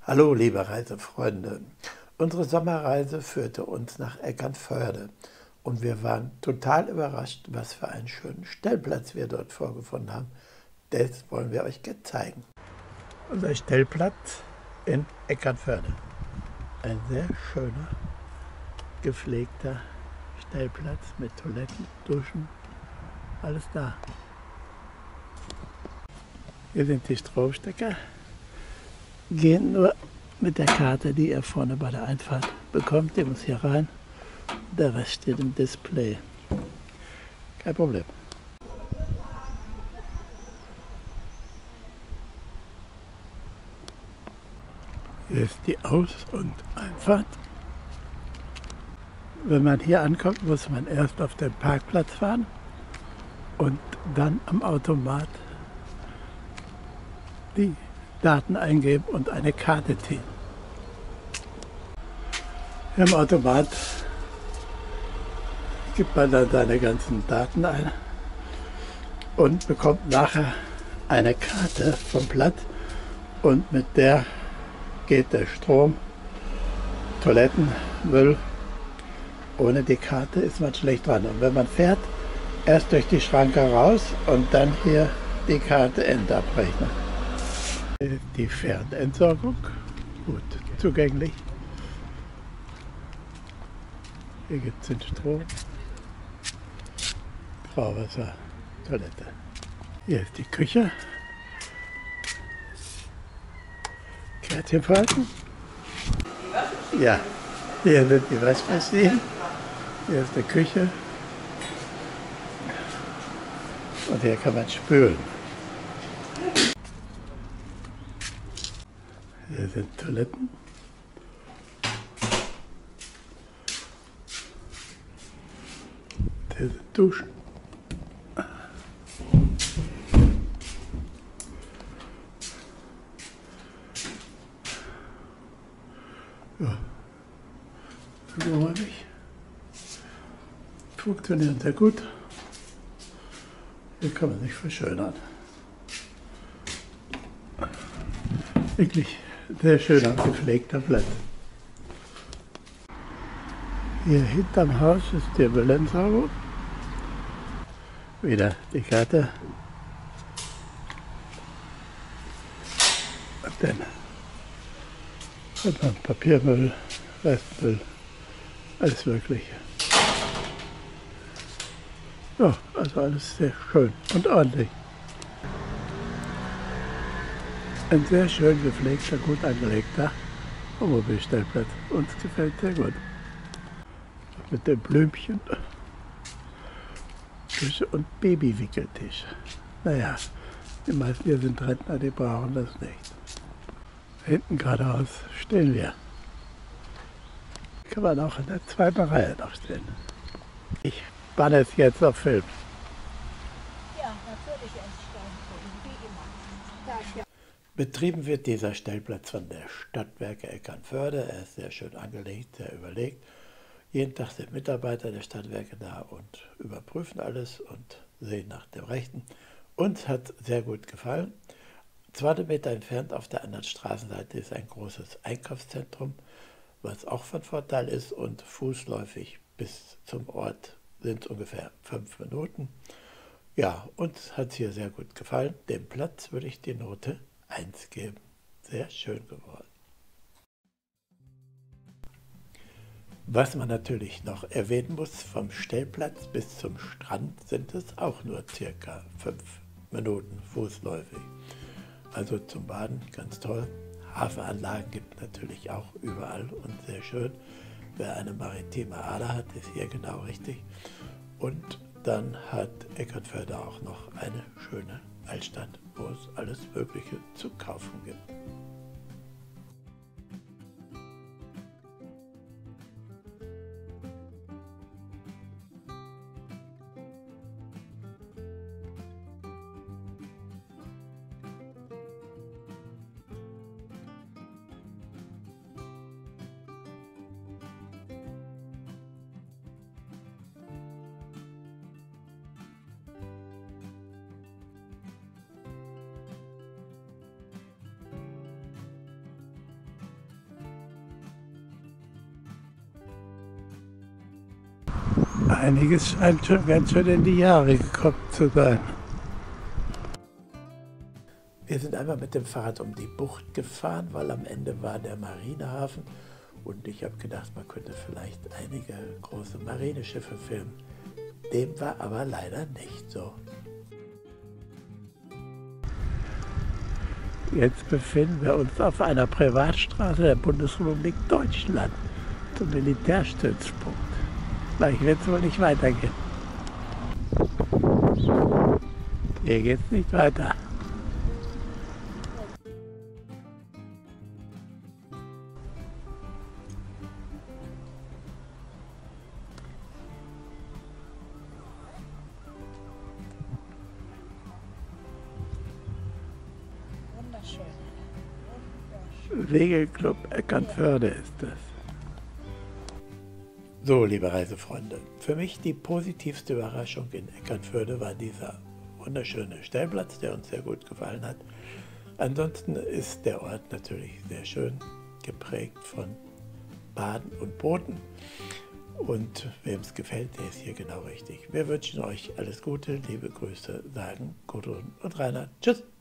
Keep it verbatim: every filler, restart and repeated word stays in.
Hallo, liebe Reisefreunde. Unsere Sommerreise führte uns nach Eckernförde und wir waren total überrascht, was für einen schönen Stellplatz wir dort vorgefunden haben. Das wollen wir euch jetzt zeigen. Unser Stellplatz in Eckernförde. Ein sehr schöner, gepflegter Stellplatz mit Toiletten, Duschen, alles da. Hier sind die Stromstecker. Gehen nur mit der Karte, die ihr vorne bei der Einfahrt bekommt. Die muss hier rein. Der Rest steht im Display. Kein Problem. Hier ist die Aus- und Einfahrt. Wenn man hier ankommt, muss man erst auf den Parkplatz fahren und dann am Automat die Daten eingeben und eine Karte ziehen. Im Automat gibt man dann seine ganzen Daten ein und bekommt nachher eine Karte vom Platz und mit der geht der Strom, Toiletten, Müll. Ohne die Karte ist man schlecht dran. Und wenn man fährt, erst durch die Schranke raus und dann hier die Karte Enter abrechnen. Die Fernentsorgung, gut zugänglich. Hier gibt es den Strom, Grauwasser, Toilette. Hier ist die Küche. Kärtchen falten. Ja, hier sind die Waschmaschinen. Hier ist die Küche. Und hier kann man spülen. Hier sind Toiletten. Hier sind Duschen. Ja, geräumig. Funktioniert sehr gut. Hier kann man sich verschönern. Wirklich sehr schöner, gepflegter Platz. Hier hinterm Haus ist die Müllentsorgung. Wieder die Karte. Und dann hat man Papiermüll, Restmüll, alles Mögliche. Ja, also alles sehr schön und ordentlich. Ein sehr schön gepflegter, gut angelegter Wohnmobilstellplatz. Uns gefällt sehr gut. Mit den Blümchen, Küche und Babywickeltisch. Naja, die meisten hier sind Rentner, die brauchen das nicht. Hinten geradeaus stehen wir. Kann man auch in der zweiten Reihe noch stehen. Ich banne es jetzt auf Film. Ja, natürlich entstanden, wie immer. Ja, ja. Betrieben wird dieser Stellplatz von der Stadtwerke Eckernförde. Er ist sehr schön angelegt, sehr überlegt. Jeden Tag sind Mitarbeiter der Stadtwerke da und überprüfen alles und sehen nach dem Rechten. Uns hat sehr gut gefallen. zwanzig Meter entfernt auf der anderen Straßenseite ist ein großes Einkaufszentrum, was auch von Vorteil ist, und fußläufig bis zum Ort sind ungefähr fünf Minuten. Ja, uns hat es hier sehr gut gefallen. Dem Platz würde ich die Note eins geben. Sehr schön geworden. Was man natürlich noch erwähnen muss, vom Stellplatz bis zum Strand sind es auch nur circa fünf Minuten fußläufig. Also zum Baden ganz toll. Hafenanlagen gibt es natürlich auch überall und sehr schön. Wer eine maritime Ader hat, ist hier genau richtig. Und dann hat Eckernförde auch noch eine schöne Altstadt, wo es alles Mögliche zu kaufen gibt. Einiges scheint schon ganz schön in die Jahre gekommen zu sein. Wir sind einmal mit dem Fahrrad um die Bucht gefahren, weil am Ende war der Marinehafen und ich habe gedacht, man könnte vielleicht einige große Marineschiffe filmen. Dem war aber leider nicht so. Jetzt befinden wir uns auf einer Privatstraße der Bundesrepublik Deutschland zum Militärstützpunkt. Gleich wird es wohl nicht weitergehen. Hier geht es nicht weiter. Wunderschön. Wunderschön. Segelclub Eckernförde ist das. So, liebe Reisefreunde, für mich die positivste Überraschung in Eckernförde war dieser wunderschöne Stellplatz, der uns sehr gut gefallen hat. Ansonsten ist der Ort natürlich sehr schön geprägt von Baden und Booten. Und wem es gefällt, der ist hier genau richtig. Wir wünschen euch alles Gute, liebe Grüße, sagen Gudrun und Rainer. Tschüss!